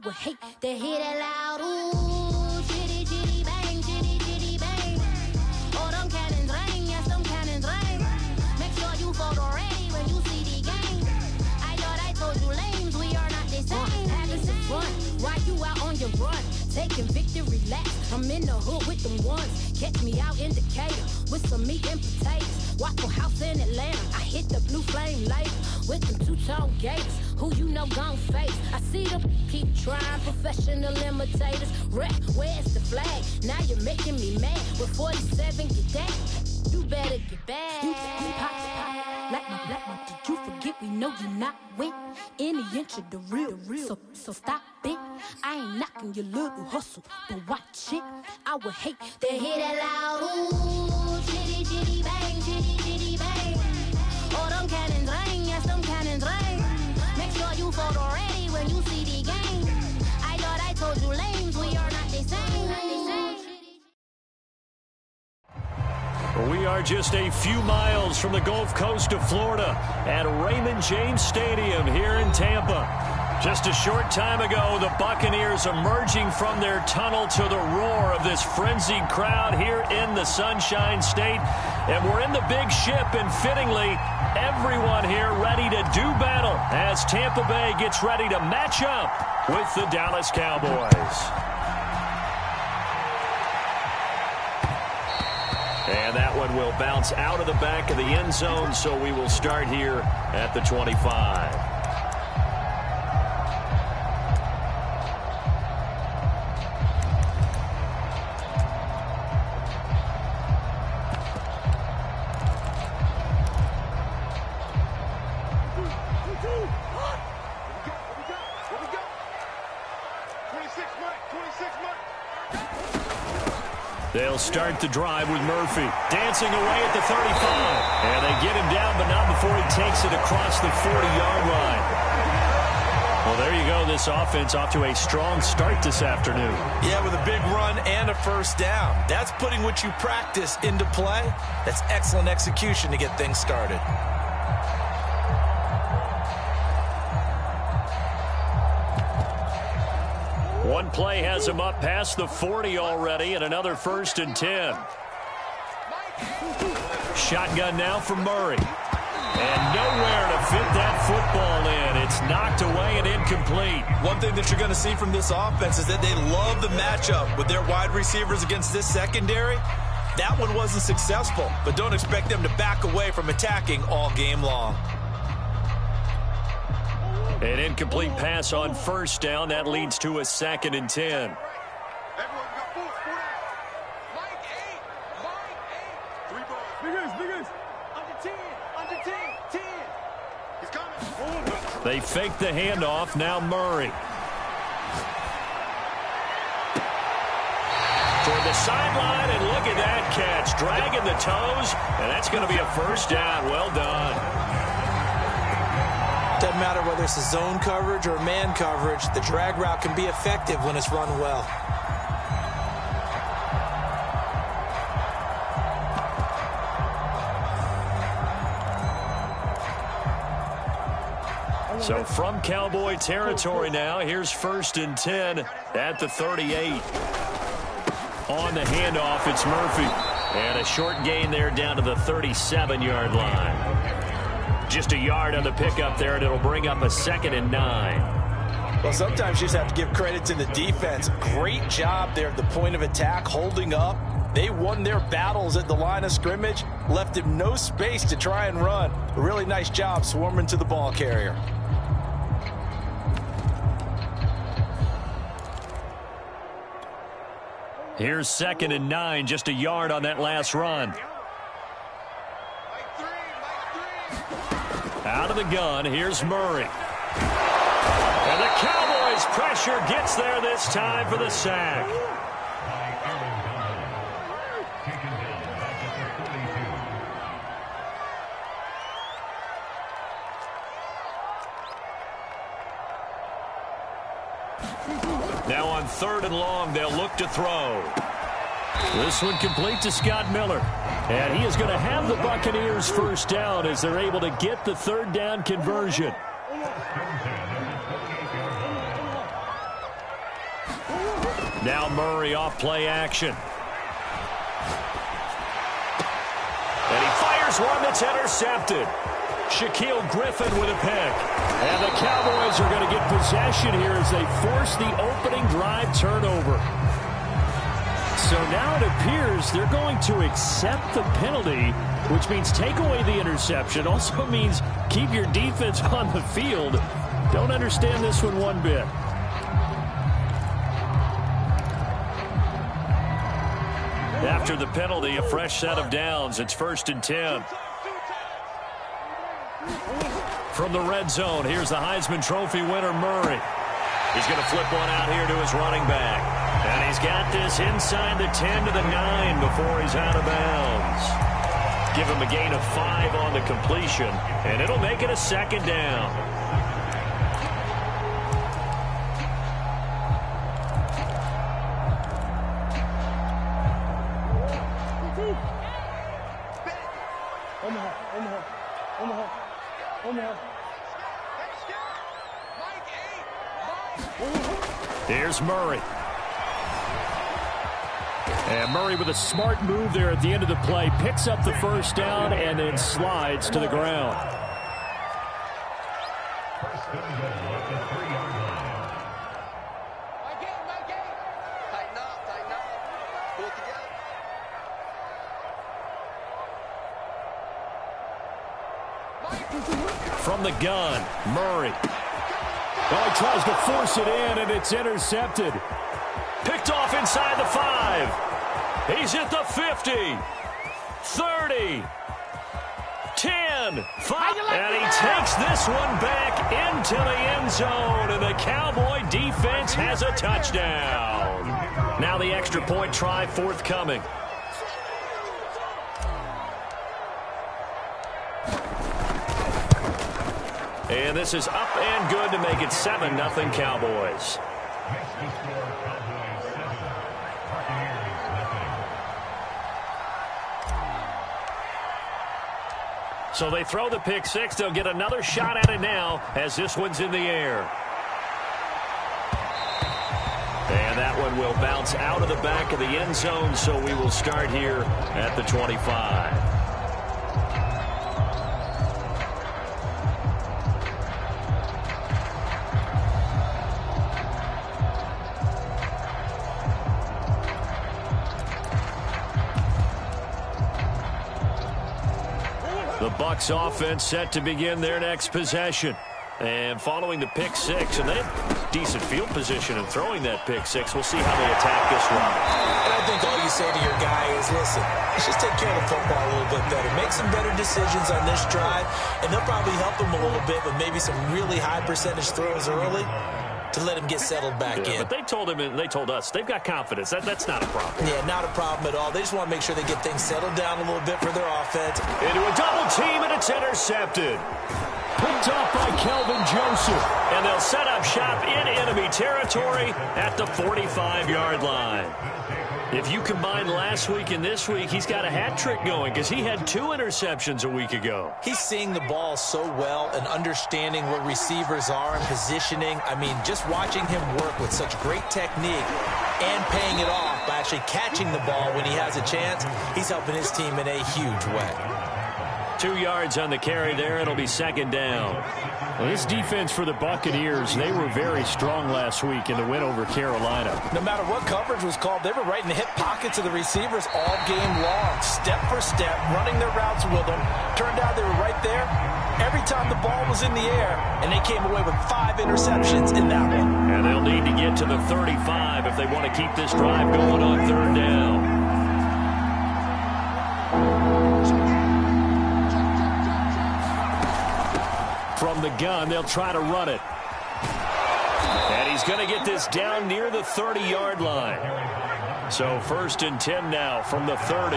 would hate to hear that loud ooh, chitty chitty bang, chitty chitty bang. Oh, them cannons ring, yes, them cannons ring. Make sure you photo ready when you see the game. I thought I told you lames, we are not the same. Having some fun while you out on your run, taking victory laps. I'm in the hood with them ones. Catch me out in Decatur with some meat and potatoes. Waffle House in Atlanta, I hit the blue flame later with them two-tone gators. Who you know gon' face? I see them keep trying, professional imitators. Rep, where's the flag? Now you're making me mad. With 47, get that. You better get back. You pop, like my black one. Did you forget we know you not with any inch of the real. So stop it. I ain't knocking your little hustle, but watch it. I would hate to hear that loud ooh, chitty chitty bang, chitty chitty bang. Oh, them cannons ring, yes, them cannons ring. Make sure you photo ready when you see the game. I thought I told you lames, we are not the same. We are just a few miles from the Gulf Coast of Florida at Raymond James Stadium here in Tampa. Just a short time ago, the Buccaneers emerging from their tunnel to the roar of this frenzied crowd here in the Sunshine State. And we're in the big ship, and fittingly, everyone here ready to do battle as Tampa Bay gets ready to match up with the Dallas Cowboys. And that one will bounce out of the back of the end zone, so we will start here at the 25. They'll start the drive with Murphy dancing away at the 35. And they get him down, but not before he takes it across the 40-yard line. Well, there you go. This offense off to a strong start this afternoon. Yeah, with a big run and a first down. That's putting what you practice into play. That's excellent execution to get things started. One play has him up past the 40 already, and another 1st and 10. Shotgun now for Murray. And nowhere to fit that football in. It's knocked away and incomplete. One thing that you're going to see from this offense is that they love the matchup with their wide receivers against this secondary. That one wasn't successful, but don't expect them to back away from attacking all game long. An incomplete pass on 1st down. That leads to a 2nd and 10. They fake the handoff. Now Murray. Toward the sideline, and look at that catch. Dragging the toes, and that's going to be a 1st down. Well done. Doesn't matter whether it's a zone coverage or man coverage, the drag route can be effective when it's run well. So from Cowboy territory now, here's 1st and 10 at the 38. On the handoff, it's Murphy. And a short gain there down to the 37-yard line. Just a yard on the pickup there, and it'll bring up a 2nd and 9. Well, sometimes you just have to give credit to the defense. Great job there at the point of attack, holding up. They won their battles at the line of scrimmage, left him no space to try and run. A really nice job swarming to the ball carrier. Here's 2nd and 9, just a yard on that last run. Out of the gun, here's Murray. And the Cowboys' pressure gets there this time for the sack. Now on 3rd and long, they'll look to throw. This one complete to Scott Miller. And he is going to have the Buccaneers 1st down as they're able to get the 3rd down conversion. Now Murray off play action. And he fires one that's intercepted. Shaquille Griffin with a pick. And the Cowboys are going to get possession here as they force the opening drive turnover. So now it appears they're going to accept the penalty, which means take away the interception. Also means keep your defense on the field. Don't understand this one bit. After the penalty, a fresh set of downs. It's 1st and 10. From the red zone, here's the Heisman Trophy winner, Murray. He's going to flip one out here to his running back. And he's got this inside the 10 to the 9 before he's out of bounds. Give him a gain of 5 on the completion, and it'll make it a 2nd down. Here's Murray. And Murray with a smart move there at the end of the play. Picks up the 1st down and then slides to the ground. From the gun, Murray. Well, he tries to force it in, and it's intercepted. Picked off inside the 5. He's at the 50. 30. 10. 5. And he takes this one back into the end zone, and the Cowboy defense has a touchdown. Now the extra point try forthcoming. And this is up and good to make it 7-0 Cowboys. So they throw the pick 6. They'll get another shot at it now as this one's in the air. And that one will bounce out of the back of the end zone, so we will start here at the 25. The Bucs offense set to begin their next possession. And following the pick 6, and they have decent field position in throwing that pick 6. We'll see how they attack this one. And I think all you say to your guy is, listen, let's just take care of the football a little bit better. Make some better decisions on this drive, and they'll probably help them a little bit with maybe some really high percentage throws early to let him get settled back in. But they told him, and they told us, they've got confidence. That's not a problem. Yeah, not a problem at all. They just want to make sure they get things settled down a little bit for their offense. Into a double team, and it's intercepted. Picked off by Kelvin Joseph. And they'll set up shop in enemy territory at the 45-yard line. If you combine last week and this week, he's got a hat trick going because he had 2 interceptions a week ago. He's seeing the ball so well and understanding where receivers are and positioning. I mean, just watching him work with such great technique and paying it off by actually catching the ball when he has a chance, he's helping his team in a huge way. 2 yards on the carry there. It'll be 2nd down. Well, this defense for the Buccaneers, they were very strong last week in the win over Carolina. No matter what coverage was called, they were right in the hip pockets of the receivers all game long, step for step, running their routes with them. Turned out they were right there every time the ball was in the air, and they came away with 5 interceptions in that one. And they'll need to get to the 35 if they want to keep this drive going on 3rd down. From the gun, they'll try to run it. And he's going to get this down near the 30-yard line. So 1st and 10 now from the 30.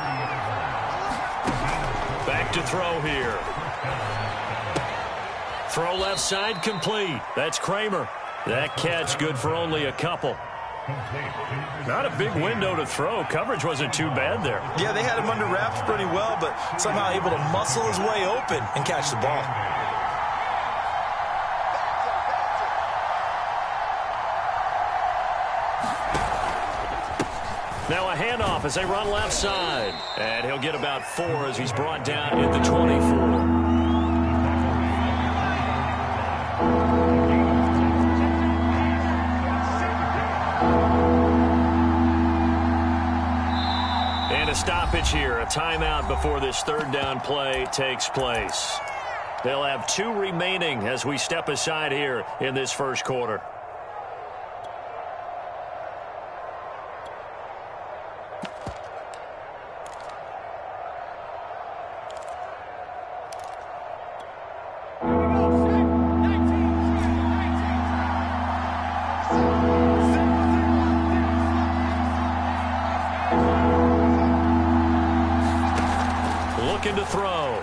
Back to throw here. Throw left side complete. That's Kramer. That catch good for only a couple. Not a big window to throw. Coverage wasn't too bad there. Yeah, they had him under wraps pretty well, but somehow able to muscle his way open and catch the ball. Now a handoff as they run left side. And he'll get about 4 as he's brought down at the 24. And a stoppage here, a timeout before this third down play takes place. They'll have 2 remaining as we step aside here in this first quarter. Looking to throw.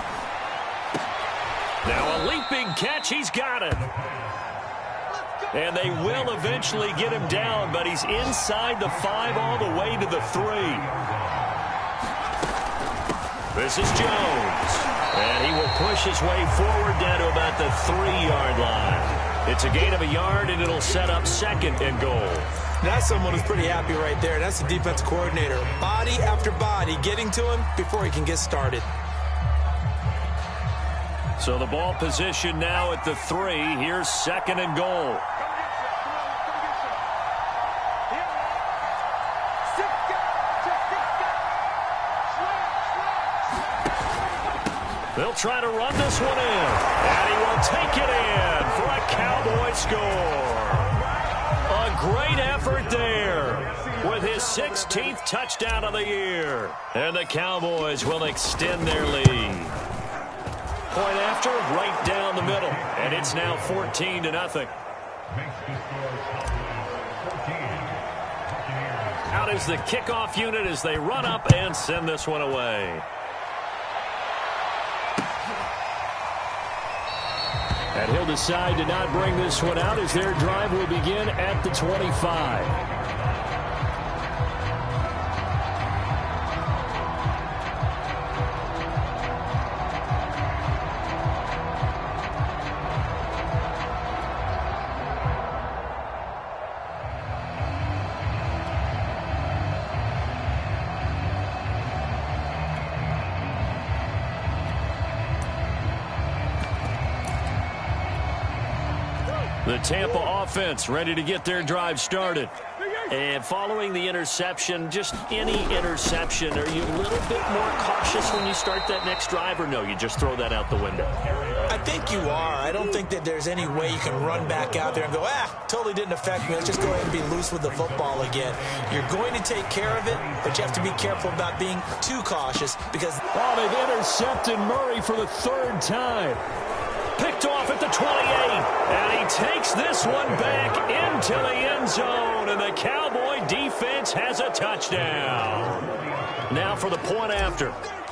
Now a leaping catch. He's got it. And they will eventually get him down, but he's inside the 5 all the way to the 3. This is Jones. And he will push his way forward down to about the 3-yard line. It's a gain of a yard, and it'll set up 2nd and goal. That's someone who's pretty happy right there. That's the defense coordinator. Body after body getting to him before he can get started. So the ball position now at the 3. Here's 2nd and goal. They'll try to run this one in. And he will take it in for a Cowboy score. A great effort there with his 16th touchdown of the year. And the Cowboys will extend their lead. Point after, right down the middle. And it's now 14-0. Out is the kickoff unit as they run up and send this one away. And he'll decide to not bring this one out as their drive will begin at the 25. The Tampa offense ready to get their drive started. And following the interception, just any interception, are you a little bit more cautious when you start that next drive, or no, you just throw that out the window? I think you are. I don't think that there's any way you can run back out there and go, totally didn't affect me. Let's just go ahead and be loose with the football again. You're going to take care of it, but you have to be careful about being too cautious because... Oh, they've intercepted Murray for the 3rd time. Picked off at the 28, and he takes this one back into the end zone, and the Cowboy defense has a touchdown. Now for the point after.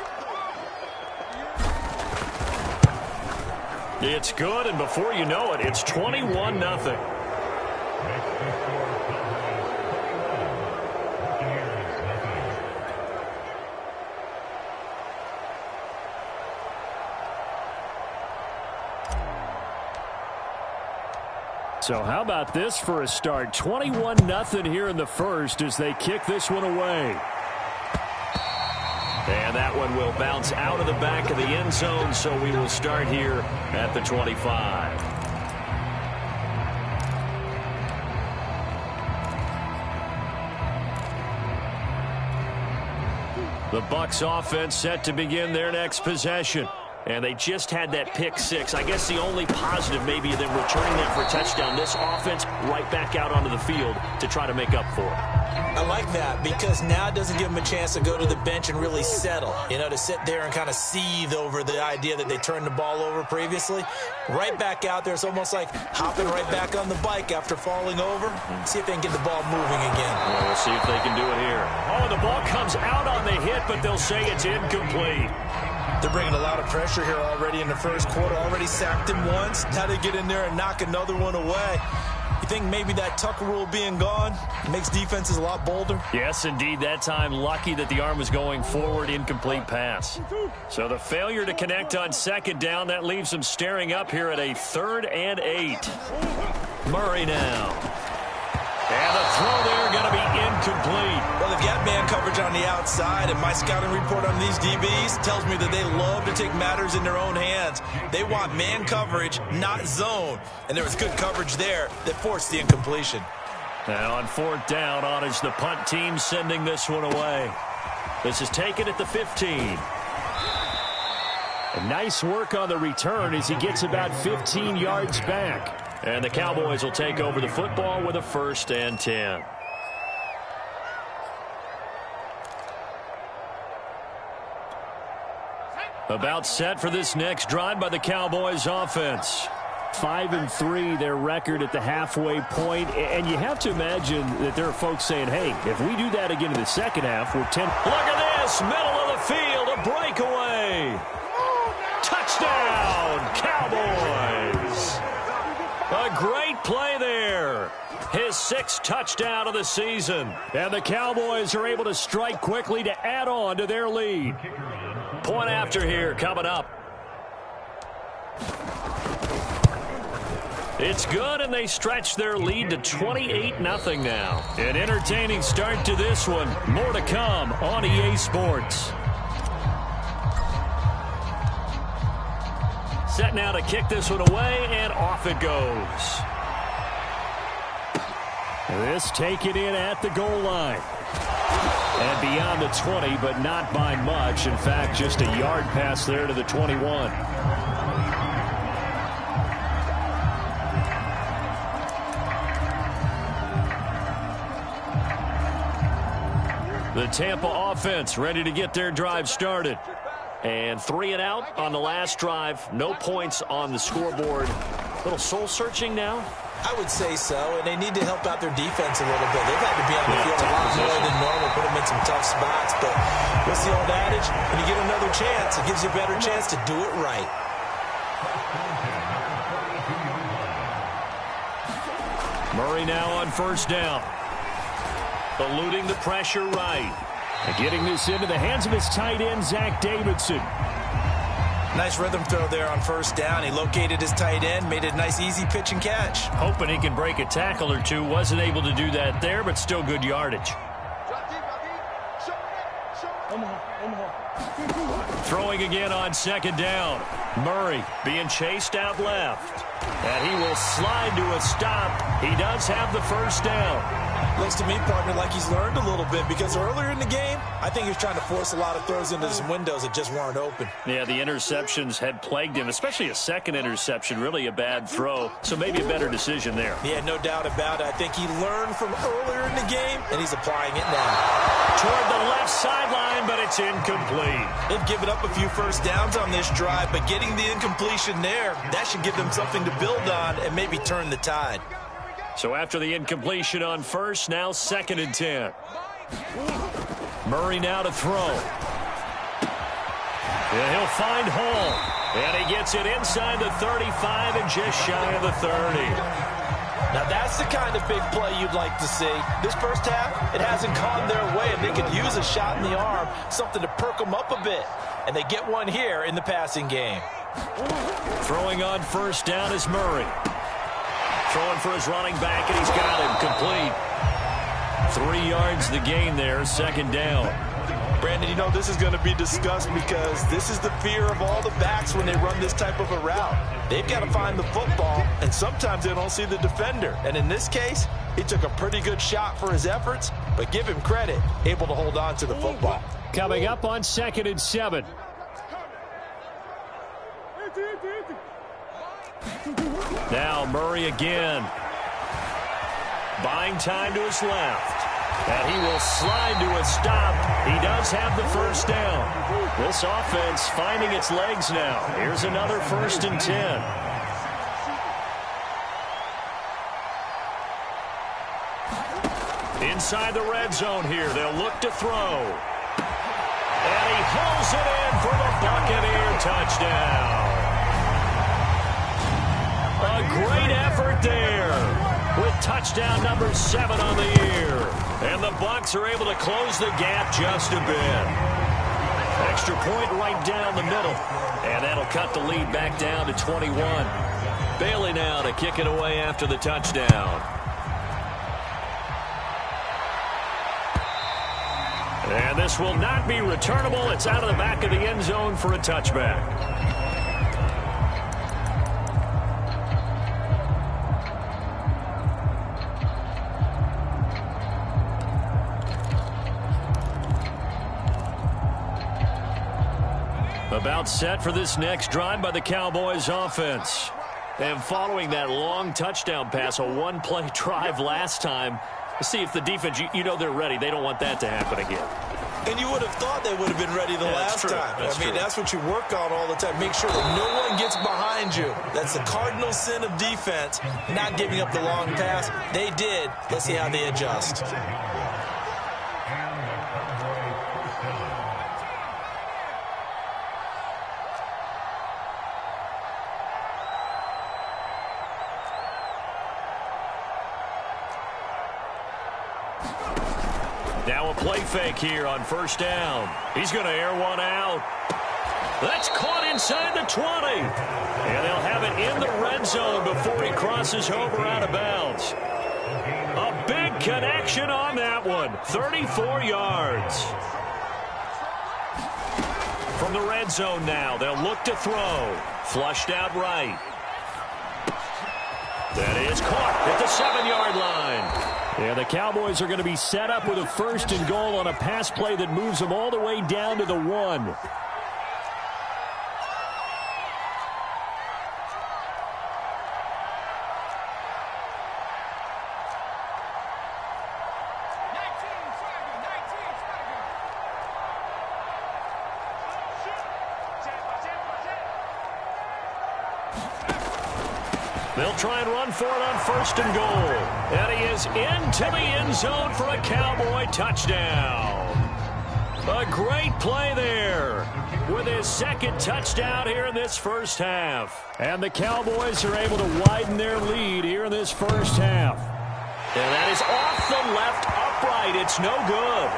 It's good, and before you know it, it's 21-0. So how about this for a start? 21-0 here in the first as they kick this one away. And that one will bounce out of the back of the end zone, so we will start here at the 25. The Bucs offense set to begin their next possession. And they just had that pick 6. I guess the only positive maybe them returning that for a touchdown. This offense right back out onto the field to try to make up for it. I like that because now it doesn't give them a chance to go to the bench and really settle. You know, to sit there and kind of seethe over the idea that they turned the ball over previously. Right back out there. It's almost like hopping right back on the bike after falling over. See if they can get the ball moving again. Well, we'll see if they can do it here. Oh, the ball comes out on the hit, but they'll say it's incomplete. They're bringing a lot of pressure here already in the first quarter. Already sacked him once. Now they get in there and knock another one away. You think maybe that Tucker rule being gone makes defenses a lot bolder? Yes, indeed. That time, lucky that the arm was going forward, incomplete pass. So the failure to connect on 2nd down, that leaves them staring up here at a 3rd and 8. Murray now. And the throw there going to be incomplete. Well, they've got on the outside, and my scouting report on these DBs tells me that they love to take matters in their own hands. They want man coverage, not zone. And there was good coverage there that forced the incompletion. Now on 4th down, on is the punt team sending this one away. This is taken at the 15. A nice work on the return as he gets about 15 yards back. And the Cowboys will take over the football with a 1st and 10. About set for this next drive by the Cowboys offense. 5-3 their record at the halfway point, and you have to imagine that there are folks saying, hey, if we do that again in the second half, we're 10. Look at this, middle of the field, a breakaway. Touchdown, Cowboys. A great play there. His 6th touchdown of the season. And the Cowboys are able to strike quickly to add on to their lead. Point after here coming up. It's good, and they stretch their lead to 28-0 now. An entertaining start to this one. More to come on EA Sports. Set now to kick this one away, and off it goes. This taken in at the goal line. And beyond the 20, but not by much. In fact, just a yard pass there to the 21. The Tampa offense ready to get their drive started. And 3 and out on the last drive. No points on the scoreboard. A little soul searching now. I would say so, and they need to help out their defense a little bit. They've had to be on the field a lot more than normal, put them in some tough spots. But what's the old adage? When you get another chance, it gives you a better chance to do it right. Murray now on 1st down. Eluding the pressure right. And getting this into the hands of his tight end, Zach Davidson. Nice rhythm throw there on 1st down. He located his tight end, made a nice easy pitch and catch. Hoping he can break a tackle or two. Wasn't able to do that there, but still good yardage. Throwing again on 2nd down. Murray being chased out left. And he will slide to a stop. He does have the 1st down. Looks to me, partner, like he's learned a little bit, because earlier in the game, I think he was trying to force a lot of throws into some windows that just weren't open. Yeah, the interceptions had plagued him, especially a 2nd interception, really a bad throw. So maybe a better decision there. Yeah, no doubt about it. I think he learned from earlier in the game, and he's applying it now. Toward the left sideline, but it's incomplete. They've given up a few 1st downs on this drive, but getting the incompletion there, that should give them something to build on and maybe turn the tide. So after the incompletion on 1st, now 2nd and 10. Murray now to throw. And he'll find Hall. And he gets it inside the 35 and just shy of the 30. Now that's the kind of big play you'd like to see. This 1st half, it hasn't gone their way, and they could use a shot in the arm, something to perk them up a bit. And they get one here in the passing game. Throwing on 1st down is Murray. Throwing for his running back, and he's got him complete. 3 yards the gain there, 2nd down. Brandon, you know this is going to be discussed because this is the fear of all the backs when they run this type of a route. They've got to find the football, and sometimes they don't see the defender. And in this case, he took a pretty good shot for his efforts, but give him credit, able to hold on to the football. Coming up on 2nd and 7. Now Murray again. Buying time to his left. And he will slide to a stop. He does have the 1st down. This offense finding its legs now. Here's another 1st and 10. Inside the red zone here. They'll look to throw. And he hauls it in for the Buccaneer touchdown. A great effort there with touchdown number 7 on the year. And the Bucs are able to close the gap just a bit. Extra point right down the middle. And that'll cut the lead back down to 21. Bailey now to kick it away after the touchdown. And this will not be returnable. It's out of the back of the end zone for a touchback. About set for this next drive by the Cowboys offense. And following that long touchdown pass, a one-play drive last time, see if the defense, you know they're ready. They don't want that to happen again. And you would have thought they would have been ready the last time. That's what you work on all the time. Make sure that no one gets behind you. That's the cardinal sin of defense, not giving up the long pass. They did. Let's see how they adjust. Now a play fake here on first down. He's going to air one out. That's caught inside the 20. And they'll have it in the red zone before he crosses over out of bounds. A big connection on that one. 34 yards. From the red zone now, they'll look to throw. Flushed out right. That is caught at the 7-yard line. Yeah, the Cowboys are going to be set up with a first and goal on a pass play that moves them all the way down to the 1. They'll try and run for it on first and goal. And he is into the end zone for a Cowboy touchdown. A great play there with his second touchdown here in this first half. And the Cowboys are able to widen their lead here in this first half. And that is off the left upright. It's no good.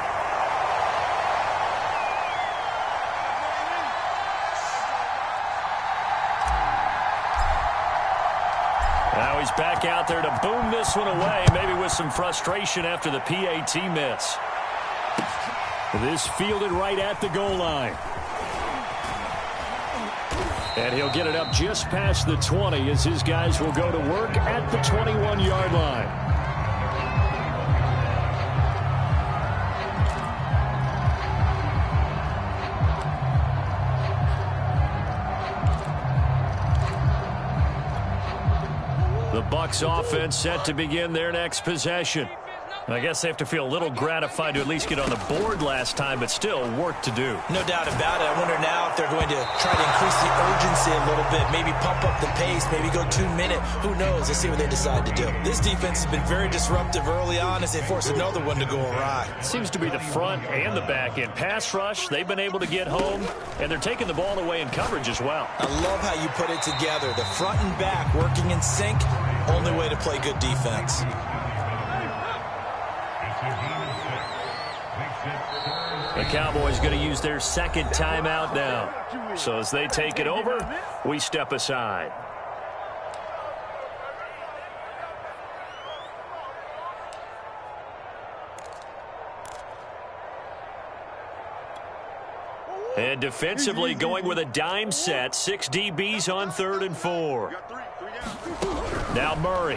Now he's back out there to boom this one away, maybe with some frustration after the PAT miss. This fielded right at the goal line. And he'll get it up just past the 20 as his guys will go to work at the 21-yard line. The Bucs offense set to begin their next possession. I guess they have to feel a little gratified to at least get on the board last time, but still work to do. No doubt about it. I wonder now if they're going to try to increase the urgency a little bit, maybe pump up the pace, maybe go 2-minute. Who knows? Let's see what they decide to do. This defense has been very disruptive early on as they force another one to go awry. Seems to be the front and the back end. Pass rush, they've been able to get home, and they're taking the ball away in coverage as well. I love how you put it together. The front and back working in sync, only way to play good defense. The Cowboys going to use their second timeout now. So as they take it over, we step aside. And defensively going with a dime set. 6 DBs on 3rd and 4. Now Murray.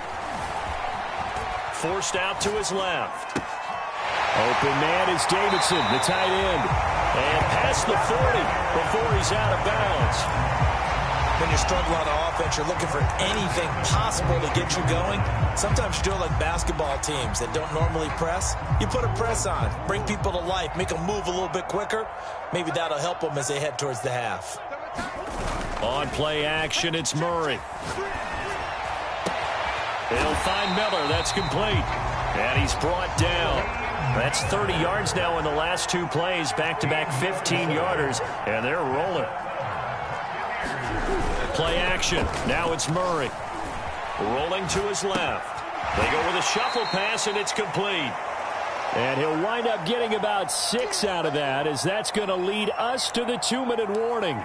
Forced out to his left. Open man is Davidson, the tight end. And past the 40 before he's out of bounds. When you're struggling on offense, you're looking for anything possible to get you going. Sometimes you do it like basketball teams that don't normally press. You put a press on, bring people to life, make them move a little bit quicker. Maybe that'll help them as they head towards the half. On play action, it's Murray. They'll find Miller. That's complete. And he's brought down. That's 30 yards now in the last 2 plays. Back-to-back 15-yarders. And they're rolling. Play action. Now it's Murray. Rolling to his left. They go with a shuffle pass, and it's complete. And he'll wind up getting about 6 out of that, as that's going to lead us to the 2-minute warning.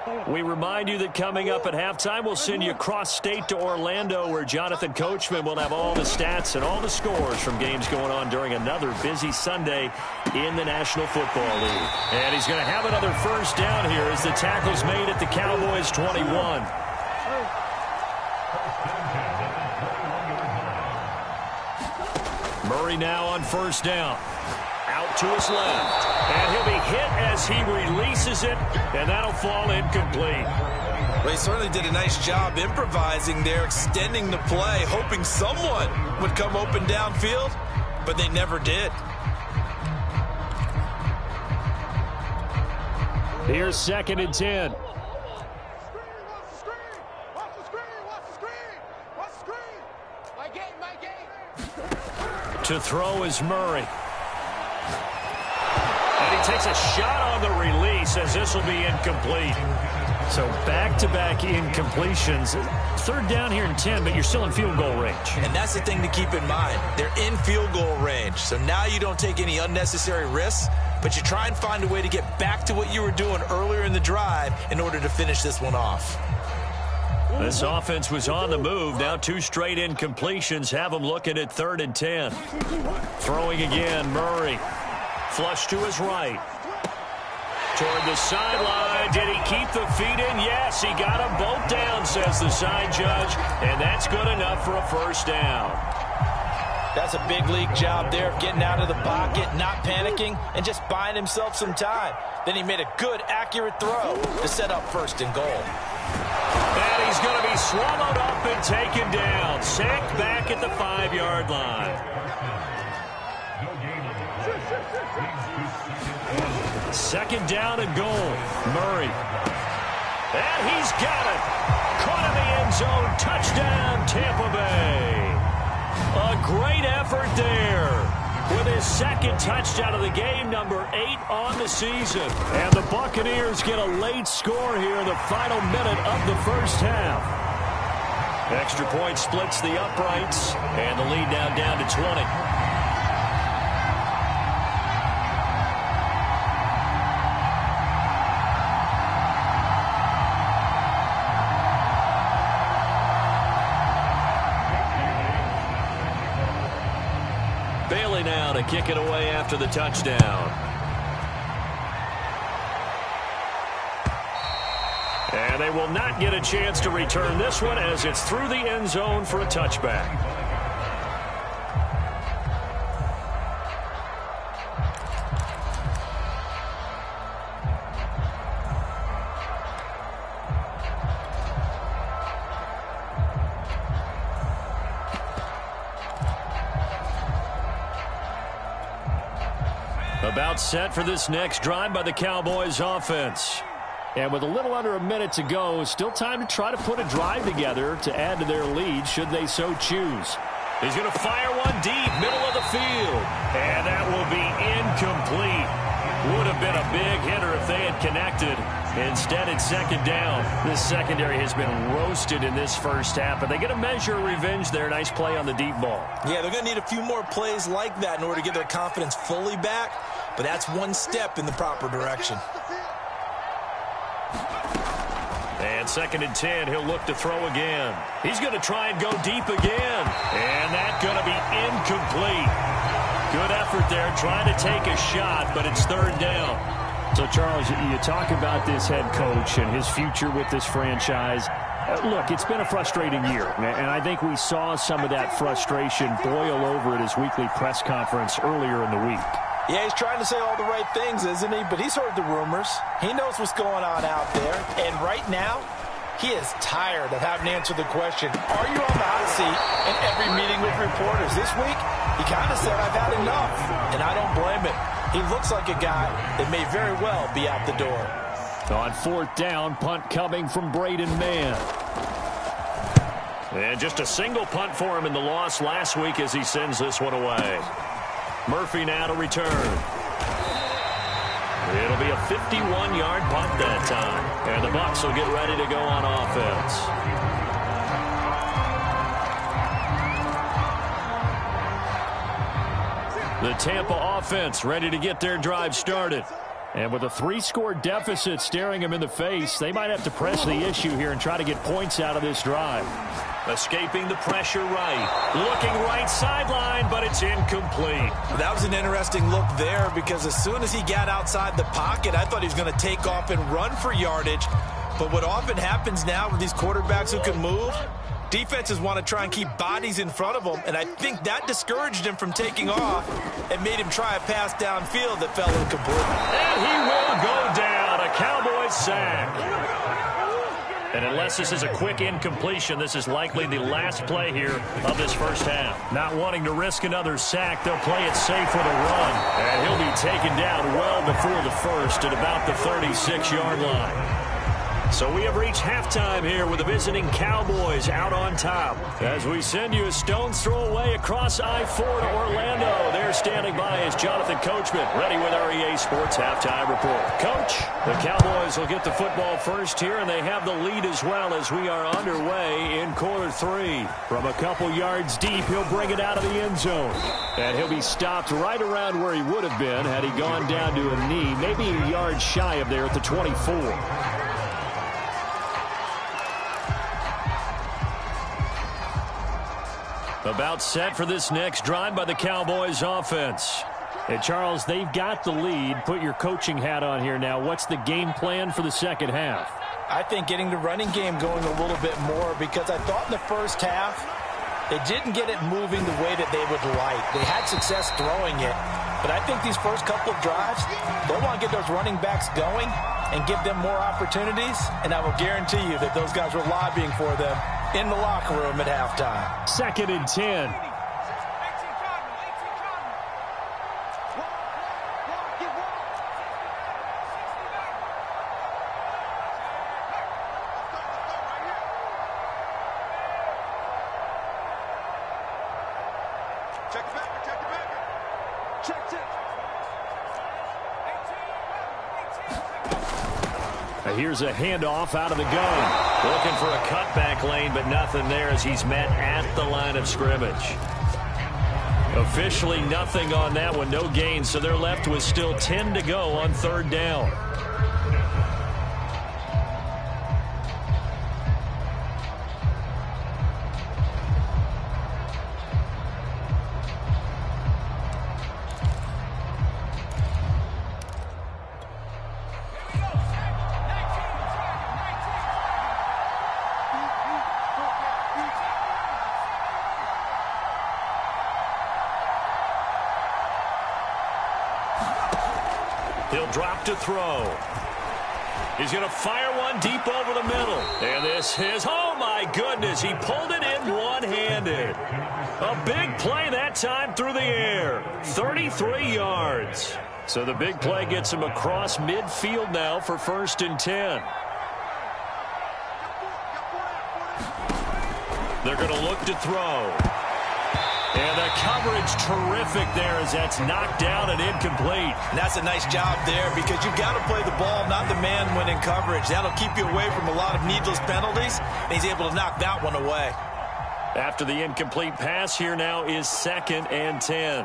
We remind you that coming up at halftime, we'll send you cross-state to Orlando, where Jonathan Coachman will have all the stats and all the scores from games going on during another busy Sunday in the National Football League. And he's going to have another first down here as the tackle's made at the Cowboys' 21. Murray now on first down. Out to his left. And he'll be hit as he releases it, and that'll fall incomplete. Well, he certainly did a nice job improvising there, extending the play, hoping someone would come open downfield, but they never did. Here's 2nd and 10. To throw is Murray. And he takes a shot on the release as this will be incomplete. So back-to-back incompletions. 3rd down here and 10, but you're still in field goal range. And that's the thing to keep in mind. They're in field goal range. So now you don't take any unnecessary risks, but you try and find a way to get back to what you were doing earlier in the drive in order to finish this one off. This offense was on the move. Now 2 straight incompletions have them looking at 3rd and 10. Throwing again, Murray. Flush to his right. Toward the sideline. Did he keep the feet in? Yes, he got them both down, says the side judge. And that's good enough for a first down. That's a big league job there of getting out of the pocket, not panicking, and just buying himself some time. Then he made a good, accurate throw to set up 1st and goal. And he's going to be swallowed up and taken down. Sacked back at the 5-yard line. 2nd down and goal. Murray. And he's got it. Caught in the end zone. Touchdown, Tampa Bay. A great effort there with his 2nd touchdown of the game, number 8 on the season. And the Buccaneers get a late score here in the final minute of the first half. Extra point splits the uprights, and the lead now down to 20. Bailey now to kick it away after the touchdown. And they will not get a chance to return this one as it's through the end zone for a touchback. About set for this next drive by the Cowboys offense. And with a little under a minute to go, still time to try to put a drive together to add to their lead should they so choose. He's going to fire one deep, middle of the field. And that will be incomplete. Would have been a big hitter if they had connected. Instead, it's 2nd down. This secondary has been roasted in this first half, but they get a measure of revenge there. Nice play on the deep ball. Yeah, they're going to need a few more plays like that in order to get their confidence fully back, but that's one step in the proper direction. And 2nd and 10, he'll look to throw again. He's going to try and go deep again. And that's going to be incomplete. Good effort there, trying to take a shot, but it's 3rd down. So, Charles, you talk about this head coach and his future with this franchise. Look, it's been a frustrating year, and I think we saw some of that frustration boil over at his weekly press conference earlier in the week. Yeah, he's trying to say all the right things, isn't he? But he's heard the rumors. He knows what's going on out there. And right now, he is tired of having to answer the question, are you on the hot seat in every meeting with reporters? This week, he kind of said, I've had enough. And I don't blame him. He looks like a guy that may very well be out the door. On 4th down, punt coming from Braden Mann. And just a single punt for him in the loss last week as he sends this one away. Murphy now to return. It'll be a 51-yard punt that time. And the Bucs will get ready to go on offense. The Tampa offense ready to get their drive started. And with a 3-score deficit staring him in the face, they might have to press the issue here and try to get points out of this drive. Escaping the pressure right. Looking right sideline, but it's incomplete. That was an interesting look there because as soon as he got outside the pocket, I thought he was going to take off and run for yardage. But what often happens now with these quarterbacks who can move, defenses want to try and keep bodies in front of them, and I think that discouraged him from taking off and made him try a pass downfield that fell incomplete. And he will go down. A Cowboys sack. And unless this is a quick incompletion, this is likely the last play here of this first half. Not wanting to risk another sack, they'll play it safe with a run. And he'll be taken down well before the first at about the 36-yard line. So we have reached halftime here with the visiting Cowboys out on top. As we send you a stone's throw away across I-4 to Orlando. There standing by is Jonathan Coachman, ready with our EA Sports Halftime Report. Coach, the Cowboys will get the football first here, and they have the lead as well as we are underway in quarter 3. From a couple yards deep, he'll bring it out of the end zone. And he'll be stopped right around where he would have been had he gone down to a knee, maybe a yard shy of there at the 24. About set for this next drive by the Cowboys offense. And Charles, they've got the lead. Put your coaching hat on here now. What's the game plan for the second half? I think getting the running game going a little bit more because I thought in the first half they didn't get it moving the way that they would like. They had success throwing it. But I think these first couple of drives, they want to get those running backs going and give them more opportunities. And I will guarantee you that those guys were lobbying for them in the locker room at halftime. 2nd and 10. Here's a handoff out of the gun. Looking for a cutback lane, but nothing there as he's met at the line of scrimmage. Officially nothing on that one, no gain, so they're left with still 10 to go on 3rd down. He'll drop to throw. He's going to fire one deep over the middle. And this is, oh my goodness, he pulled it in one-handed. A big play that time through the air. 33 yards. So the big play gets him across midfield now for 1st and 10. They're going to look to throw. And the coverage terrific there as that's knocked down and incomplete. And that's a nice job there because you've got to play the ball, not the man when in coverage. That'll keep you away from a lot of needless penalties, and he's able to knock that one away. After the incomplete pass, here now is 2nd and 10.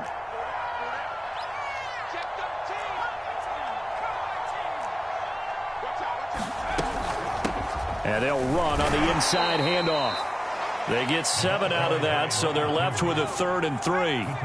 And they'll run on the inside handoff. They get 7 out of that, so they're left with a 3rd and 3.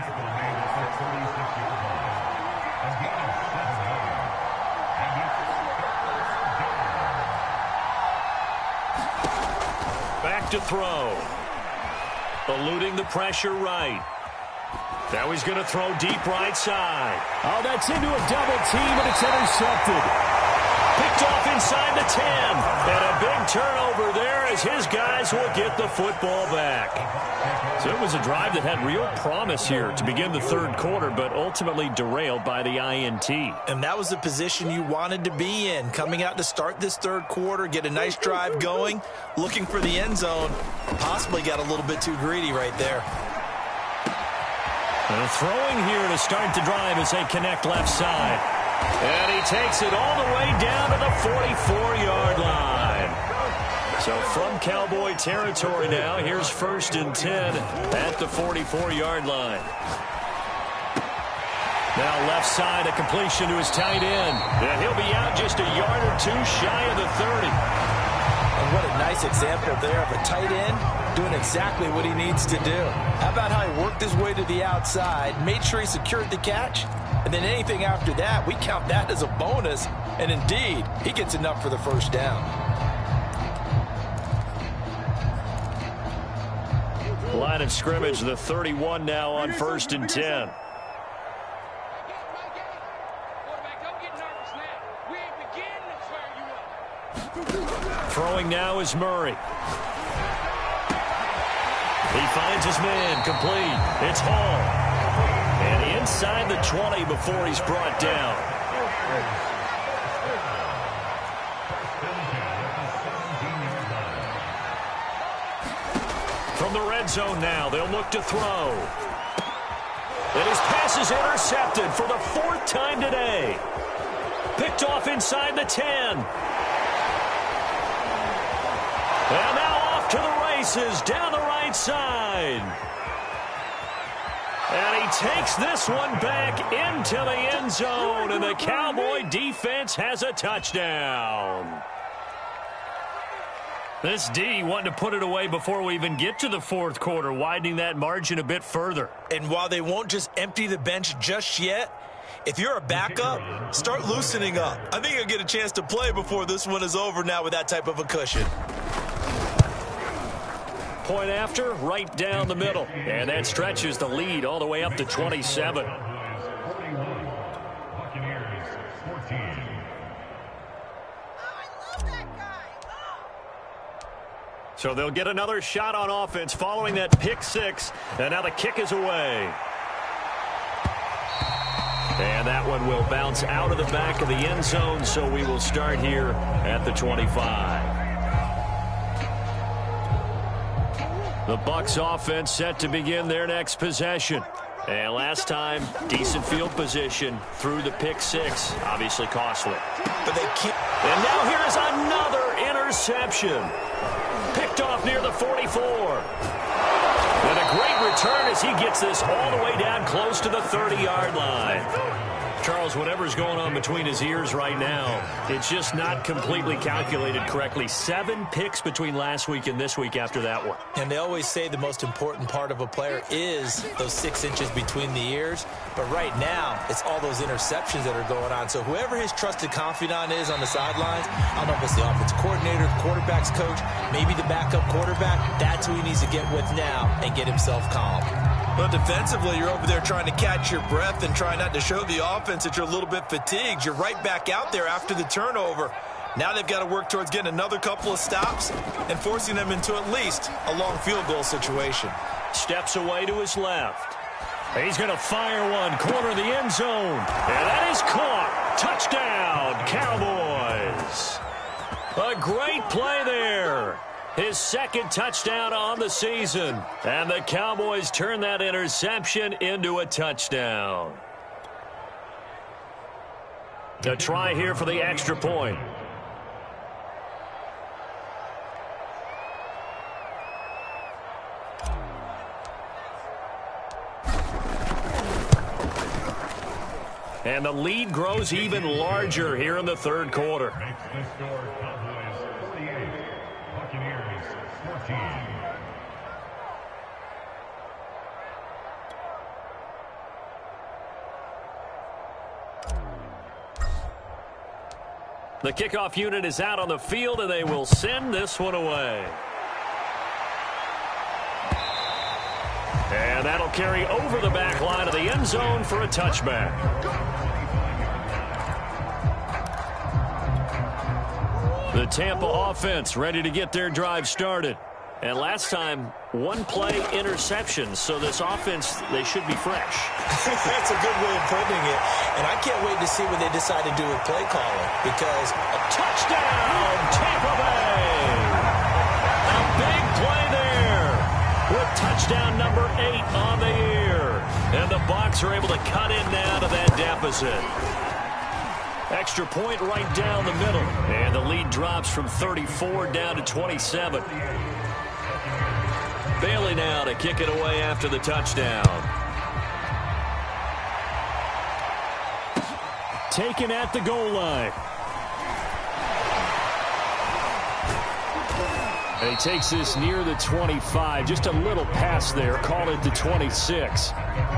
Back to throw. Eluding the pressure right. Now he's going to throw deep right side. Oh, that's into a double team, and it's intercepted. Picked off inside the 10. And a big turnover there as his guys will get the football back. So it was a drive that had real promise here to begin the 3rd quarter, but ultimately derailed by the INT. And that was the position you wanted to be in. Coming out to start this 3rd quarter, get a nice drive going, looking for the end zone. Possibly got a little bit too greedy right there. And throwing here to start the drive as they connect left side. And he takes it all the way down to the 44-yard line. So from Cowboy territory now, here's 1st and 10 at the 44-yard line. Now left side, a completion to his tight end. And he'll be out just a yard or two shy of the 30. And what a nice example there of a tight end doing exactly what he needs to do. How about how he worked his way to the outside, made sure he secured the catch, and then anything after that, we count that as a bonus. And indeed, he gets enough for the first down. Line of scrimmage, the 31 now on 1st and 10. Throwing now is Murray. He finds his man, complete. It's Hall. And inside the 20 before he's brought down. From the red zone now, they'll look to throw. And his pass is intercepted for the 4th time today. Picked off inside the 10. And now off to the races down the right side. And he takes this one back into the end zone, and the Cowboy defense has a touchdown. This D wanting to put it away before we even get to the 4th quarter, widening that margin a bit further. And while they won't just empty the bench just yet, if you're a backup, start loosening up. I think you'll get a chance to play before this one is over now with that type of a cushion. Point after, right down the middle. And that stretches the lead all the way up to 27. So they'll get another shot on offense following that pick 6. And now the kick is away. And that one will bounce out of the back of the end zone, so we will start here at the 25. The Bucs offense set to begin their next possession. And last time, decent field position through the pick 6. Obviously costly. But they keep. And now here is another interception. Picked off near the 44. And a great return as he gets this all the way down close to the 30-yard line. Charles, whatever's going on between his ears right now, it's just not completely calculated correctly. 7 picks between last week and this week after that one. And they always say the most important part of a player is those 6 inches between the ears. But right now, it's all those interceptions that are going on. So whoever his trusted confidant is on the sidelines, I don't know if it's the offensive coordinator, the quarterback's coach, maybe the backup quarterback, that's who he needs to get with now and get himself calm. Well, defensively, you're over there trying to catch your breath and try not to show the offense that you're a little bit fatigued. You're right back out there after the turnover. Now they've got to work towards getting another couple of stops and forcing them into at least a long field goal situation. Steps away to his left. He's going to fire one, corner of the end zone. And that is caught. Touchdown, Cowboys. A great play there. His 2nd touchdown on the season. And the Cowboys turn that interception into a touchdown. A try here for the extra point. And the lead grows even larger here in the 3rd quarter. The kickoff unit is out on the field, and they will send this one away. And that'll carry over the back line of the end zone for a touchback. The Tampa offense ready to get their drive started. And last time, 1-play interception. So this offense, they should be fresh. That's a good way of putting it. And I can't wait to see what they decide to do with play calling. Because a touchdown, Tampa Bay! A big play there with touchdown number 8 on the year. And the Bucs are able to cut in now to that deficit. Extra point right down the middle. And the lead drops from 34 down to 27. Bailey now to kick it away after the touchdown. taken at the goal line. And he takes this near the 25, just a little pass there, called it the 26.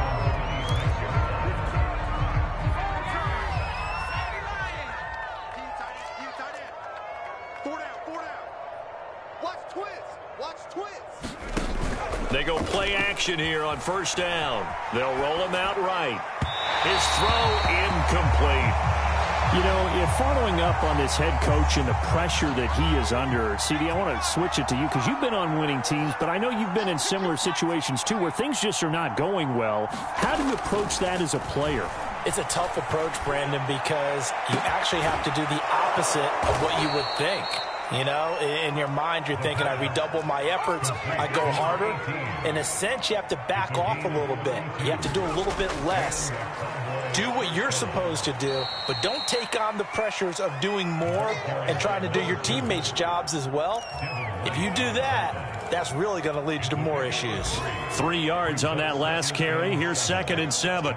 They go play action here on first down. They'll roll him out right. His throw incomplete. You know, if following up on this head coach and the pressure that he is under, CD, I want to switch it to you because you've been on winning teams, but I know you've been in similar situations too where things just are not going well. How do you approach that as a player? It's a tough approach, Brandon, because you actually have to do the opposite of what you would think. You know, in your mind, you're thinking, I redouble my efforts, I go harder. In a sense, you have to back off a little bit. You have to do a little bit less. Do what you're supposed to do, but don't take on the pressures of doing more and trying to do your teammates' jobs as well. If you do that, that's really going to lead you to more issues. 3 yards on that last carry. Here's 2nd and 7.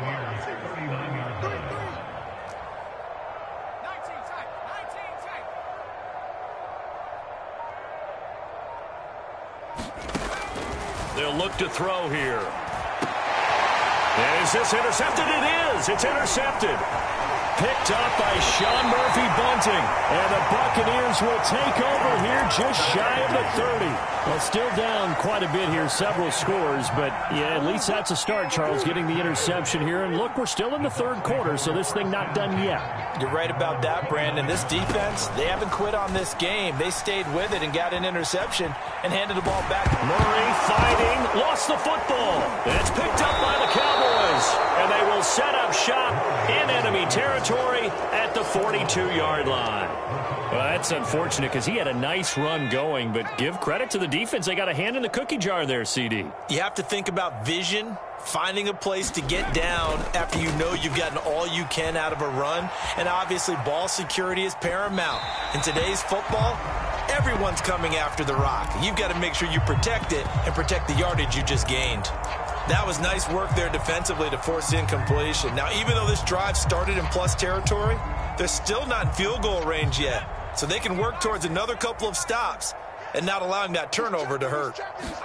They'll look to throw here. And is this intercepted? It is. It's intercepted. Picked up by Sean Murphy-Bunting. And the Buccaneers will take over here just shy of the 30. Well, still down quite a bit here, several scores. But, yeah, at least that's a start, Charles, getting the interception here. And, look, we're still in the third quarter, so this thing not done yet. You're right about that, Brandon. This defense, they haven't quit on this game. They stayed with it and got an interception and handed the ball back. Murray fighting, lost the football. And it's picked up by the Cowboys. And they will set up shop in enemy territory at the 42-yard line. Well, that's unfortunate because he had a nice run going, but give credit to the defense. They got a hand in the cookie jar there, CD. You have to think about vision, finding a place to get down after you know you've gotten all you can out of a run, and obviously ball security is paramount. In today's football, everyone's coming after the rock. You've got to make sure you protect it and protect the yardage you just gained. That was nice work there defensively to force incompletion. Now, even though this drive started in plus territory, they're still not in field goal range yet. So they can work towards another couple of stops and not allowing that turnover to hurt.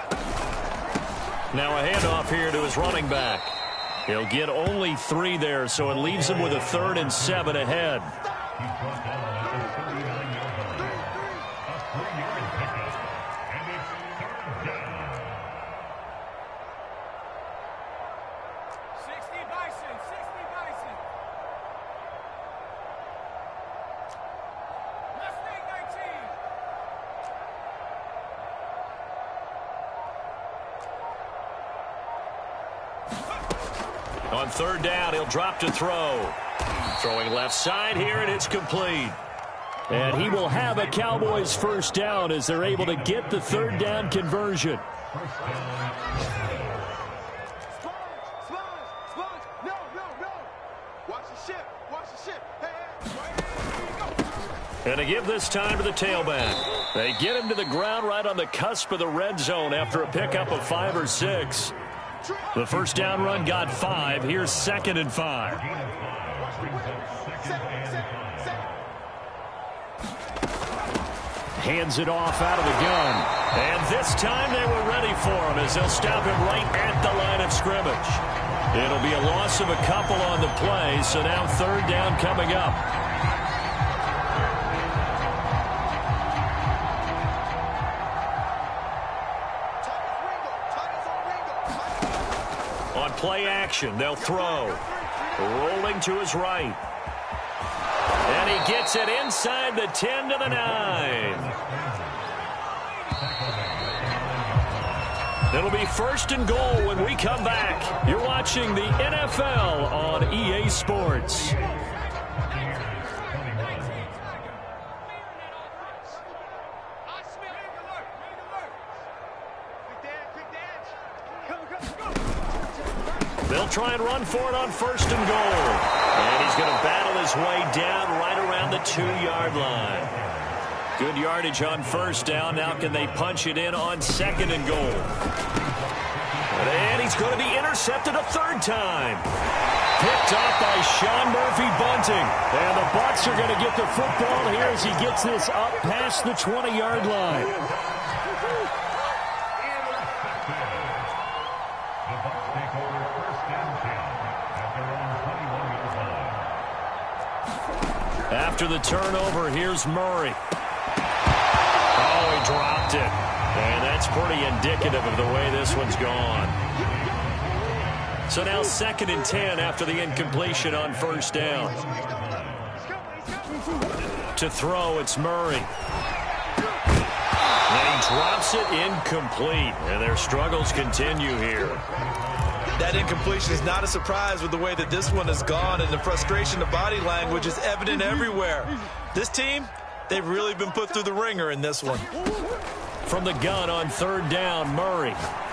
Now a handoff here to his running back. He'll get only 3 there, so it leaves him with a 3rd and 7 ahead. On 3rd down, he'll drop to throw. Throwing left side here, and it's complete. And he will have a Cowboys first down as they're able to get the 3rd down conversion. And to give this time to the tailback. They get him to the ground right on the cusp of the red zone after a pickup of 5 or 6. The first down run got 5. Here's 2nd and 5. Hands it off out of the gun. And this time they were ready for him as they'll stop him right at the line of scrimmage. It'll be a loss of a couple on the play, so now 3rd down coming up. Play action. They'll throw. Rolling to his right. And he gets it inside the 10 to the 9. It'll be 1st and goal when we come back. You're watching the NFL on EA Sports. They'll try and run for it on 1st and goal. And he's going to battle his way down right around the 2-yard line. Good yardage on 1st down. Now can they punch it in on 2nd and goal? And he's going to be intercepted a 3rd time. picked off by Sean Murphy-Bunting. And the Bucs are going to get the football here as he gets this up past the 20-yard line. After the turnover, here's Murray. Oh, he dropped it. And that's pretty indicative of the way this one's gone. So now 2nd and 10 after the incompletion on first down. To throw, it's Murray. And he drops it incomplete. And their struggles continue here. That incompletion is not a surprise with the way that this one has gone, and the frustration of body language is evident everywhere. This team, they've really been put through the ringer in this one. From the gun on 3rd down, Murray.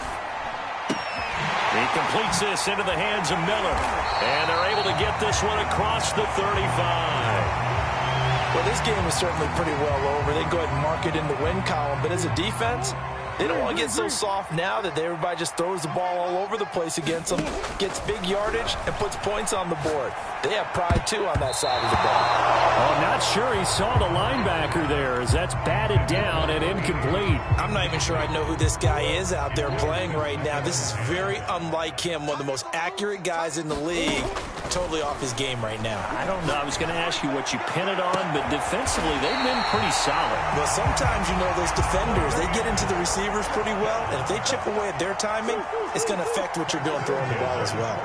He completes this into the hands of Miller. And they're able to get this one across the 35. Well, this game is certainly pretty well over. They go ahead and mark it in the win column, but as a defense, they don't want to get so soft now that everybody just throws the ball all over the place against them, gets big yardage, and puts points on the board. They have pride, too, on that side of the ball. Oh, I'm not sure he saw the linebacker there as that's batted down and incomplete. I'm not even sure I know who this guy is out there playing right now. This is very unlike him, one of the most accurate guys in the league. Totally off his game right now. I don't know. I was going to ask you what you pin it on, but defensively, they've been pretty solid. Well, sometimes, you know, those defenders, they get into the receivers pretty well, and if they chip away at their timing, it's going to affect what you're doing throwing the ball as well.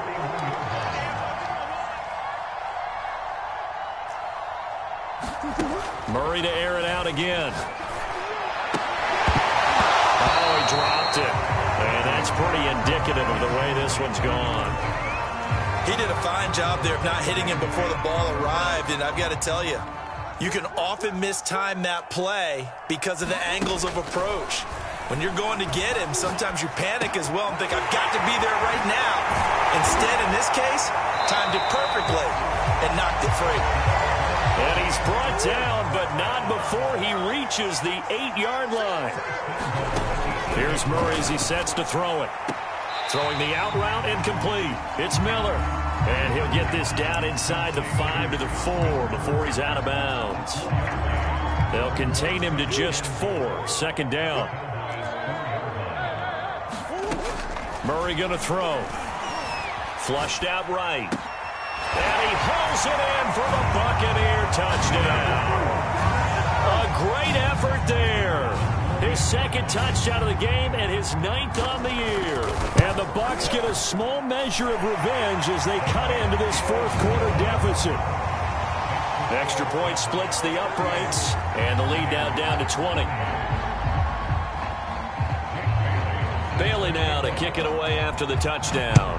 Murray to air it out again. Oh, he dropped it. And that's pretty indicative of the way this one's gone. He did a fine job there of not hitting him before the ball arrived, and I've got to tell you, you can often mistime that play because of the angles of approach. When you're going to get him, sometimes you panic as well and think, I've got to be there right now. Instead, in this case, timed it perfectly and knocked it free. And he's brought down, but not before he reaches the 8-yard line. Here's Murray as he sets to throw it. Throwing the out route, incomplete. It's Miller. And he'll get this down inside the 5 to the 4 before he's out of bounds. They'll contain him to just 4. 2nd down. Murray going to throw. Flushed out right. And he hauls it in for the Buccaneer touchdown. A great effort there. His 2nd touchdown of the game and his 9th on the year. And the Bucs get a small measure of revenge as they cut into this 4th quarter deficit. Extra point splits the uprights, and the lead now down to 20. Bailey now to kick it away after the touchdown.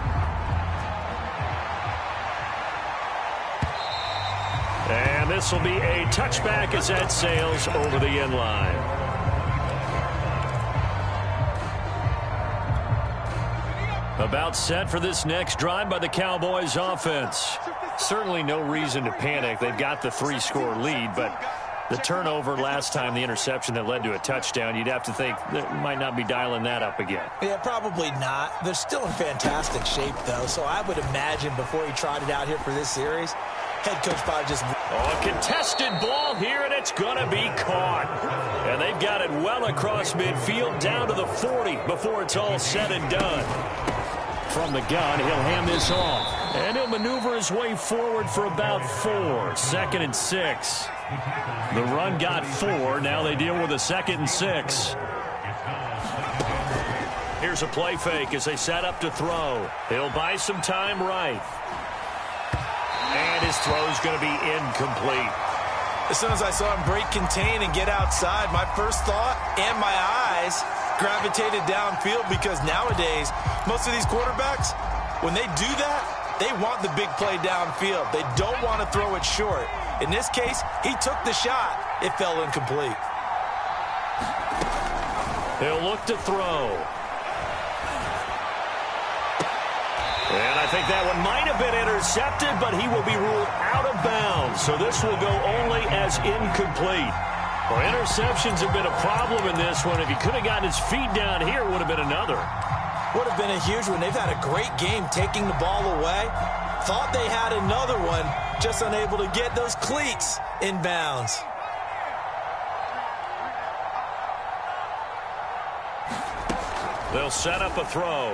And this will be a touchback as that sails over the end line. About set for this next drive by the Cowboys offense. Certainly no reason to panic. They've got the 3-score lead, but the turnover last time, the interception that led to a touchdown, you'd have to think they might not be dialing that up again. Yeah, probably not. They're still in fantastic shape, though, so I would imagine before he trotted out here for this series, head coach probably just... Oh, a contested ball here, and it's going to be caught. And they've got it well across midfield down to the 40 before it's all said and done. From the gun, he'll hand this off. And he'll maneuver his way forward for about 4. 2nd and 6. The run got 4. Now they deal with a 2nd and 6. Here's a play fake as they set up to throw. He'll buy some time right. And his throw's going to be incomplete. As soon as I saw him break contain and get outside, my first thought and my eyes gravitated downfield, because nowadays, most of these quarterbacks, when they do that, they want the big play downfield. They don't want to throw it short. In this case, he took the shot. It fell incomplete. He'll look to throw. And I think that one might have been intercepted, but he will be ruled out of bounds. So this will go only as incomplete. Well, interceptions have been a problem in this one. If he could have gotten his feet down here, it would have been another. Would have been a huge one. They've had a great game taking the ball away. Thought they had another one, just unable to get those cleats in bounds. They'll set up a throw.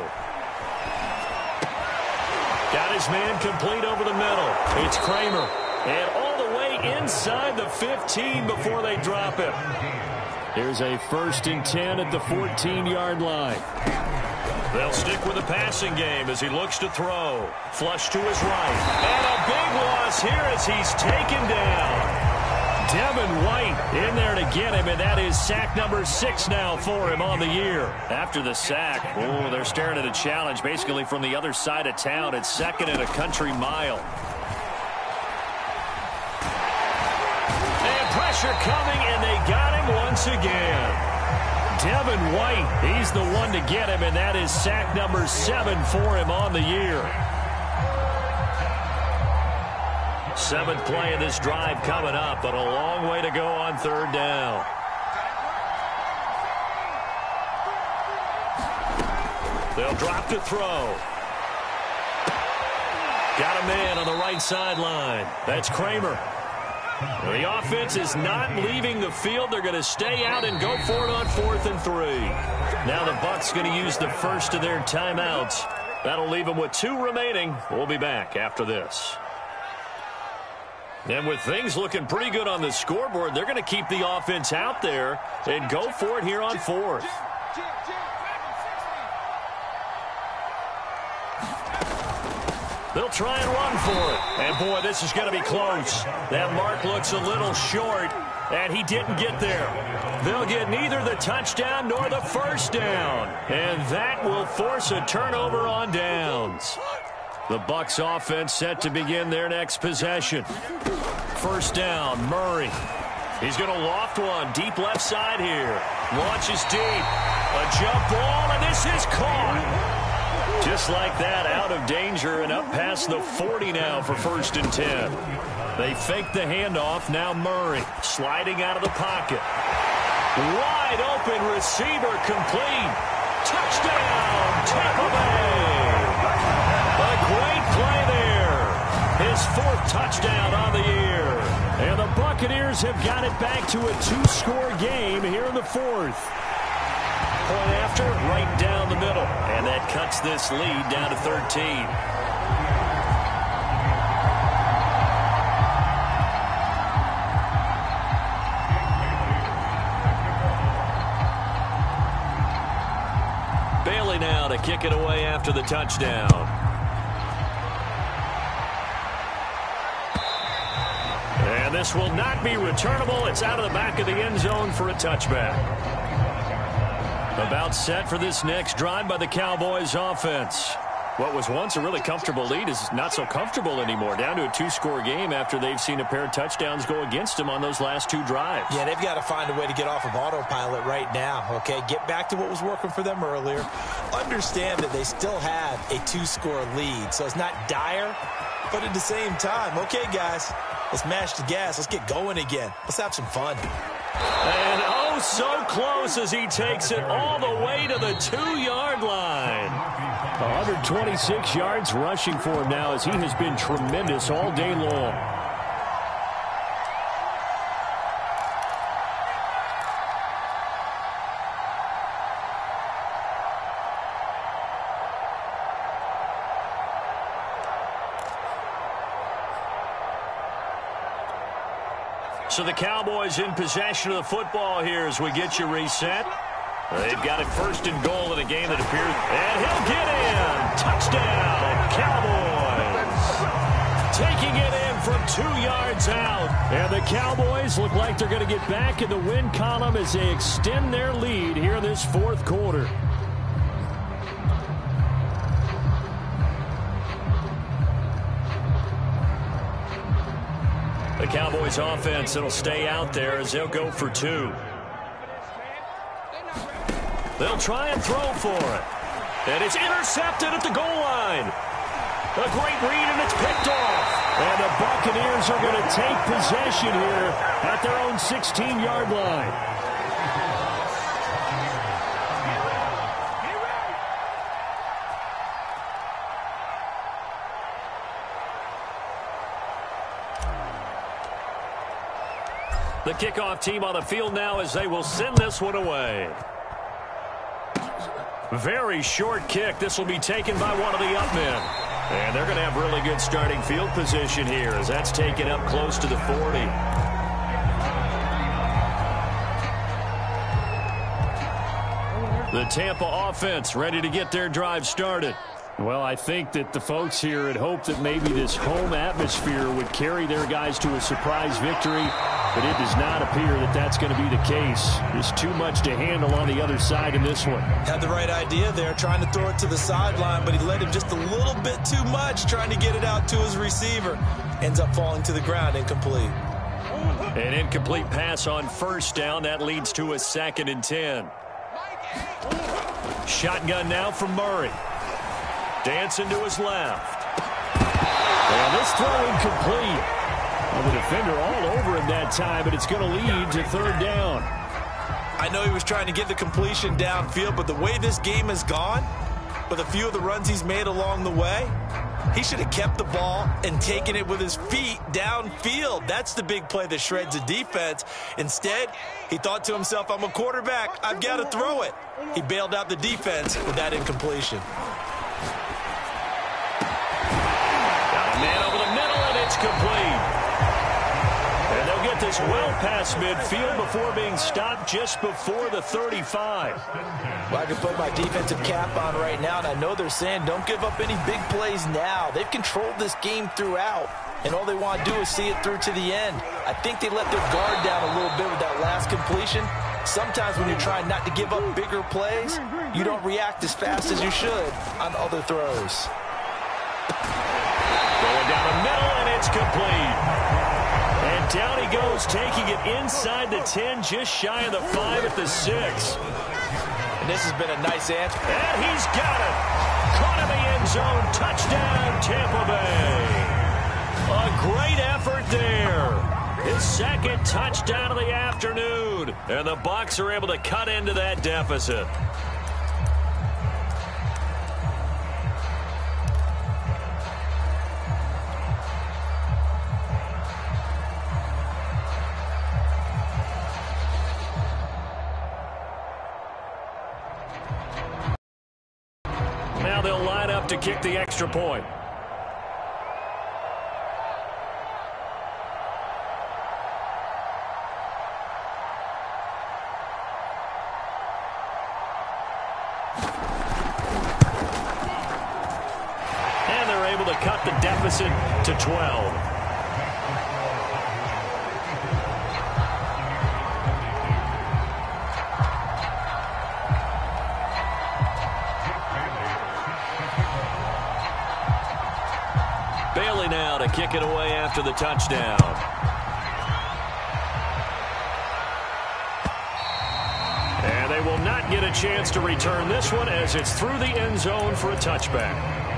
Got his man complete over the middle. It's Kramer. And all the way inside the 15 before they drop him. Here's a 1st and 10 at the 14-yard line. They'll stick with the passing game as he looks to throw. Flush to his right. And a big loss here as he's taken down. Devin White in there to get him, and that is sack number 6 now for him on the year. After the sack, they're staring at a challenge basically from the other side of town. It's 2nd and a country mile. And pressure coming, and they got him once again. Devin White, he's the one to get him, and that is sack number 7 for him on the year. 7th play of this drive coming up, but a long way to go on 3rd down. They'll drop to throw. Got a man on the right sideline. That's Kramer. The offense is not leaving the field. They're going to stay out and go for it on 4th and 3. Now the Bucs going to use the first of their timeouts. That'll leave them with 2 remaining. We'll be back after this. And with things looking pretty good on the scoreboard, they're going to keep the offense out there and go for it here on 4th. They'll try and run for it. And, boy, this is going to be close. That mark looks a little short, and he didn't get there. They'll get neither the touchdown nor the first down. And that will force a turnover on downs. The Bucs offense set to begin their next possession. 1st down, Murray. He's going to loft one deep left side here. Launches deep. A jump ball, and this is caught. Just like that, out of danger and up past the 40 now for 1st and 10. They fake the handoff. Now Murray sliding out of the pocket. Wide open receiver complete. Touchdown, Tampa Bay. A great play there. His 4th touchdown on the year. And the Buccaneers have got it back to a 2-score game here in the 4th. Point after, right down the middle. And that cuts this lead down to 13. Bailey now to kick it away after the touchdown. And this will not be returnable. It's out of the back of the end zone for a touchback. About set for this next drive by the Cowboys offense. What was once a really comfortable lead is not so comfortable anymore. Down to a 2-score game after they've seen a pair of touchdowns go against them on those last 2 drives. Yeah, they've got to find a way to get off of autopilot right now, okay? Get back to what was working for them earlier. Understand that they still have a 2-score lead, so it's not dire, but at the same time, okay, guys, let's mash the gas. Let's get going again. Let's have some fun. And oh, so close as he takes it all the way to the 2-yard line. 126 yards rushing for him now as he has been tremendous all day long. So the Cowboys in possession of the football here as we get you reset. They've got it 1st and goal in a game that appears. And he'll get in. Touchdown, Cowboys. Taking it in from 2 yards out. And the Cowboys look like they're going to get back in the win column as they extend their lead here in this 4th quarter. The Cowboys offense, it'll stay out there as they'll go for 2. They'll try and throw for it. And it's intercepted at the goal line. A great read, and it's picked off. And the Buccaneers are going to take possession here at their own 16-yard line. The kickoff team on the field now as they will send this one away. Very short kick. This will be taken by one of the up men. And they're going to have really good starting field position here as that's taken up close to the 40. The Tampa offense ready to get their drive started. Well, I think that the folks here had hoped that maybe this home atmosphere would carry their guys to a surprise victory, but it does not appear that that's going to be the case. There's too much to handle on the other side in this one. Had the right idea there, trying to throw it to the sideline, but he led him just a little bit too much, trying to get it out to his receiver. Ends up falling to the ground, incomplete. An incomplete pass on first down. That leads to a 2nd and 10. Shotgun now from Murray. Dancing to his left. And this throw incomplete. Well, the defender all over him that time, but it's going to lead to 3rd down. I know he was trying to get the completion downfield, but the way this game has gone, with a few of the runs he's made along the way, he should have kept the ball and taken it with his feet downfield. That's the big play that shreds a defense. Instead, he thought to himself, I'm a quarterback. I've got to throw it. He bailed out the defense with that incompletion. Man over the middle, and it's complete. And they'll get this well past midfield before being stopped just before the 35. Well, I can put my defensive cap on right now, and I know they're saying don't give up any big plays now. They've controlled this game throughout, and all they want to do is see it through to the end. I think they let their guard down a little bit with that last completion. Sometimes when you're trying not to give up bigger plays, you don't react as fast as you should on other throws. Going down the middle, and it's complete. And down he goes, taking it inside the 10, just shy of the 5 at the 6. And this has been a nice answer. And he's got it. Caught in the end zone. Touchdown, Tampa Bay. A great effort there. His 2nd touchdown of the afternoon. And the Bucs are able to cut into that deficit. Now they'll line up to kick the extra point. And they're able to cut the deficit to 12. Bailey now to kick it away after the touchdown. And they will not get a chance to return this one as it's through the end zone for a touchback.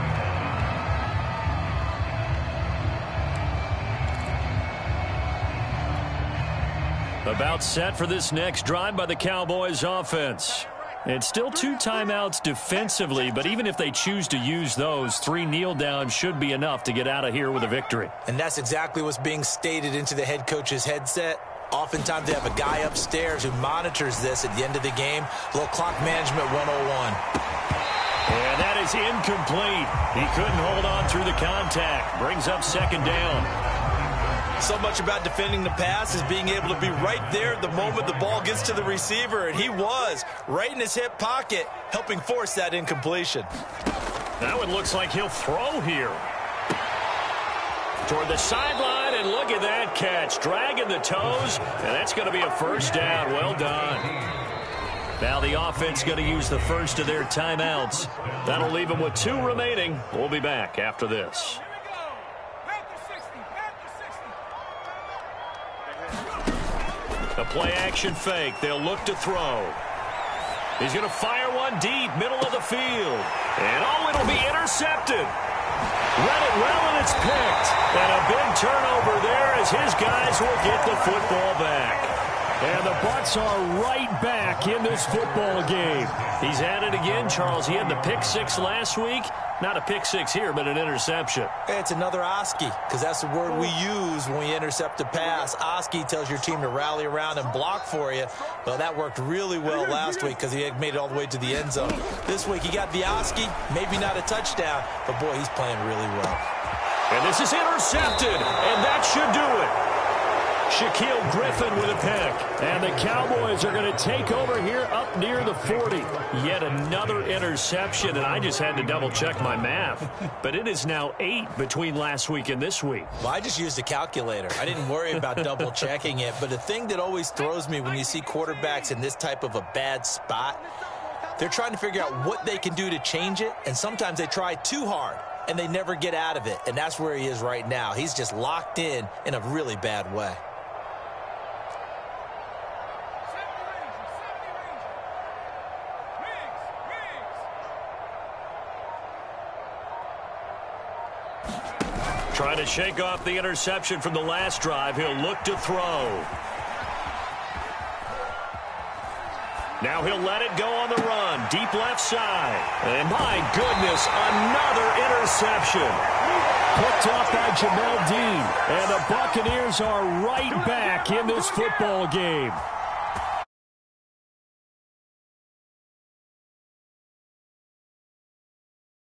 About set for this next drive by the Cowboys offense. It's still 2 timeouts defensively, but even if they choose to use those, 3 kneel downs should be enough to get out of here with a victory. And that's exactly what's being stated into the head coach's headset. Oftentimes they have a guy upstairs who monitors this at the end of the game. A little clock management 101. And that is incomplete. He couldn't hold on through the contact. Brings up 2nd down. So much about defending the pass is being able to be right there at the moment the ball gets to the receiver, and he was right in his hip pocket, helping force that incompletion. Now it looks like he'll throw here. Toward the sideline, and look at that catch. Dragging the toes, and that's going to be a 1st down. Well done. Now the offense going to use the first of their timeouts. That'll leave them with 2 remaining. We'll be back after this. A play-action fake. They'll look to throw. He's going to fire one deep, middle of the field. And, oh, it'll be intercepted. Read it well, and it's picked. And a big turnover there as his guys will get the football back. And the Bucs are right back in this football game. He's at it again, Charles. He had the pick six last week. Not a pick six here, but an interception. It's another Oski, because that's the word we use when we intercept a pass. Oski tells your team to rally around and block for you. Well, that worked really well last week because he had made it all the way to the end zone. This week he got the Oski, maybe not a touchdown, but boy, he's playing really well. And this is intercepted, and that should do it. Shaquill Griffin with a pick. And the Cowboys are going to take over here up near the 40. Yet another interception, and I just had to double-check my math. But it is now 8 between last week and this week. Well, I just used a calculator. I didn't worry about double-checking it. But the thing that always throws me when you see quarterbacks in this type of a bad spot, they're trying to figure out what they can do to change it, and sometimes they try too hard, and they never get out of it. And that's where he is right now. He's just locked in a really bad way. Trying to shake off the interception from the last drive. He'll look to throw. Now he'll let it go on the run. Deep left side. And my goodness, another interception. Picked off by Jamel Dean. And the Buccaneers are right back in this football game.